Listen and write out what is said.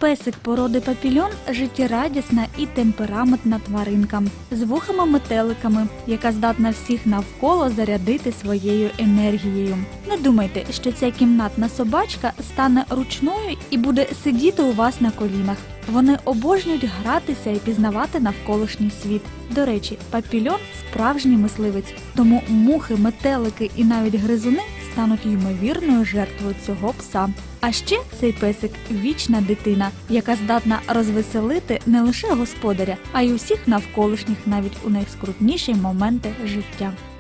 Песик породи папільон – життєрадісна і темпераментна тваринка з вухами-метеликами, яка здатна всіх навколо зарядити своєю енергією. Не думайте, що ця кімнатна собачка стане ручною і буде сидіти у вас на колінах. Вони обожнюють гратися і пізнавати навколишній світ. До речі, папільон – справжній мисливець, тому мухи, метелики і навіть гризуни стануть ймовірною жертвою цього пса. А ще цей песик – вічна дитина, яка здатна розвеселити не лише господаря, а й усіх навколишніх навіть у найскрутніші моменти життя.